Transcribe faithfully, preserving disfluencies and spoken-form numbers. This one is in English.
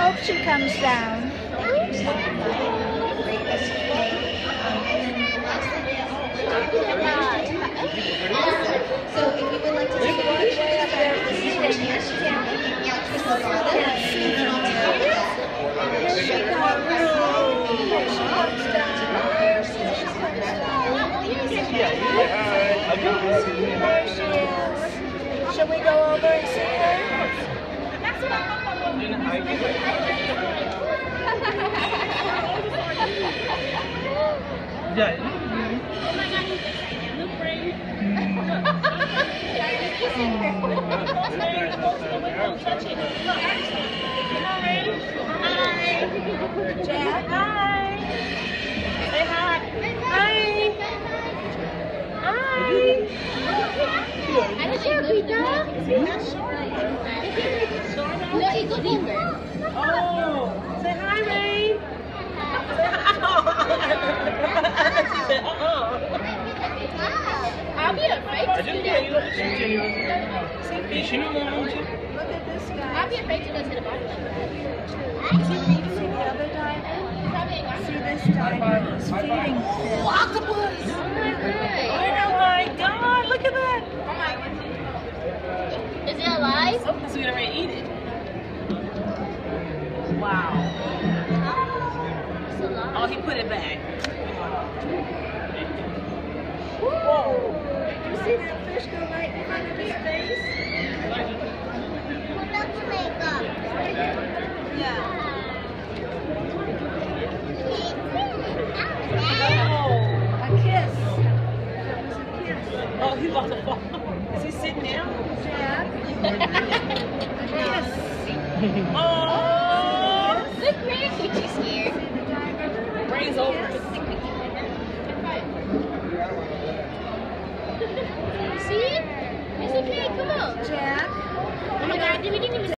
hope she comes down. So if you would like to see Way up there feeding. Here she comes. Here she comes down. Here she comes down. There she is. Shall we go over and see her? Yeah. Jack? Hi. Say hi. Hi. Hi. I don't think we do. No, you go deeper. Oh. Say hi, Ray. Say hi. She said, uh-uh. I'll be afraid to do that. Look at this guy. I'll be afraid to go to the bottom. See the other diver? See this diver? He's feeding fish. Octopus. Oh my god. Oh my God, look at that. Is it alive? Oh, so we already eat it. Wow. It's alive. Oh, he put it back. Whoa! Did you see that fish go right in front of his face? Yeah. Oh. A kiss. That was a kiss. Oh, he's about to fall. Is he sitting down? Jack? A kiss. Oh. Look, Ray, you're too scared. See the diver? Ray's over. See? It's okay, come on. Jack? Oh my god, we didn't even